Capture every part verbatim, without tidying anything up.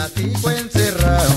gatico encerrado,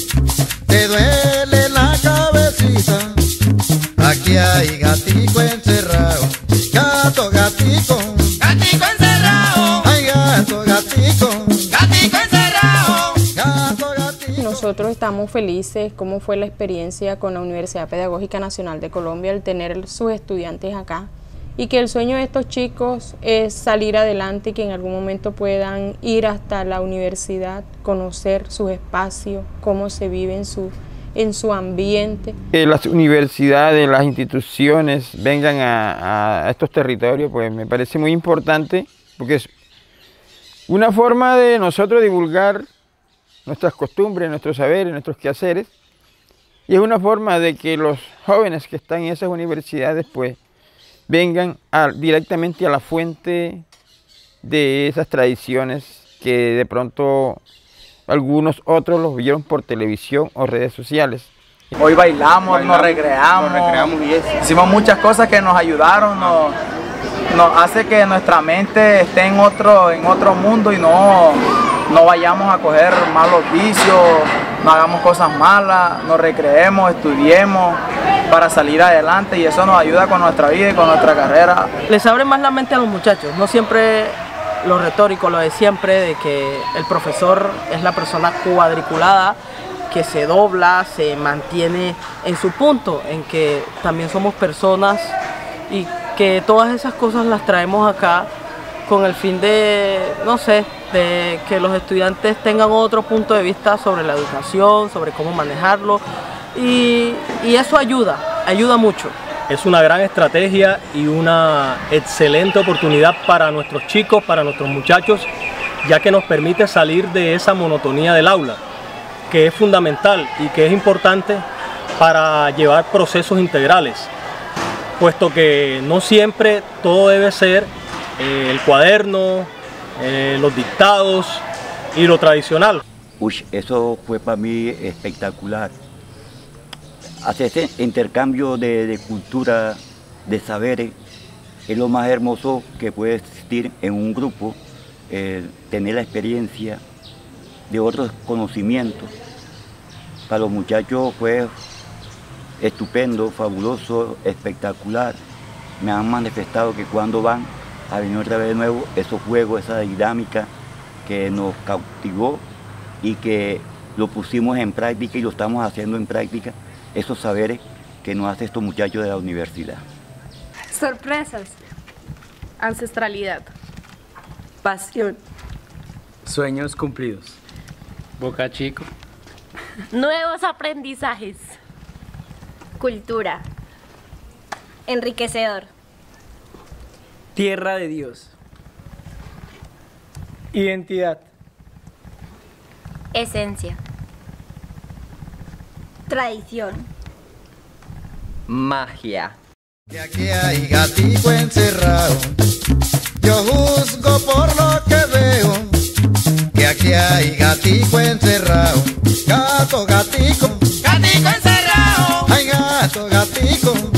te duele la cabecita. Aquí hay gatico encerrado, gato, gatico, gatico encerrado, ay gato, gatico, gatico encerrado, gato, gatico. Nosotros estamos felices. ¿Cómo fue la experiencia con la Universidad Pedagógica Nacional de Colombia al tener sus estudiantes acá? Y que el sueño de estos chicos es salir adelante y que en algún momento puedan ir hasta la universidad, conocer sus espacios, cómo se vive en su, en su ambiente. Que las universidades, las instituciones vengan a, a estos territorios, pues me parece muy importante, porque es una forma de nosotros divulgar nuestras costumbres, nuestros saberes, nuestros quehaceres, y es una forma de que los jóvenes que están en esas universidades, pues, vengan a, directamente a la fuente de esas tradiciones que de pronto algunos otros los vieron por televisión o redes sociales. Hoy bailamos, bailamos nos recreamos, nos recreamos y eso. Hicimos muchas cosas que nos ayudaron, nos, nos hace que nuestra mente esté en otro, en otro mundo y no, no vayamos a coger malos vicios, no hagamos cosas malas, nos recreemos, estudiemos para salir adelante y eso nos ayuda con nuestra vida y con nuestra carrera. Les abre más la mente a los muchachos, no siempre lo retórico, lo de siempre, de que el profesor es la persona cuadriculada, que se dobla, se mantiene en su punto, en que también somos personas y que todas esas cosas las traemos acá con el fin de, no sé, de que los estudiantes tengan otro punto de vista sobre la educación, sobre cómo manejarlo. Y, y eso ayuda, ayuda mucho. Es una gran estrategia y una excelente oportunidad para nuestros chicos, para nuestros muchachos, ya que nos permite salir de esa monotonía del aula, que es fundamental y que es importante para llevar procesos integrales, puesto que no siempre todo debe ser eh, el cuaderno, eh, los dictados y lo tradicional. Uy, eso fue para mí espectacular. Hacer este intercambio de, de cultura, de saberes, es lo más hermoso que puede existir en un grupo, eh, tener la experiencia de otros conocimientos. Para los muchachos fue estupendo, fabuloso, espectacular. Me han manifestado que cuando van a venir otra vez de nuevo, esos juegos, esa dinámica que nos cautivó y que lo pusimos en práctica y lo estamos haciendo en práctica, esos saberes que nos hacen estos muchachos de la universidad. Sorpresas, ancestralidad, pasión, sueños cumplidos, Boca Chico, nuevos aprendizajes, cultura, enriquecedor, tierra de Dios, identidad, esencia, tradición, magia. Que aquí hay gatico encerrado, yo juzgo por lo que veo. Que aquí hay gatico encerrado, gato, gatico, gatico encerrado, ay gato, gatico.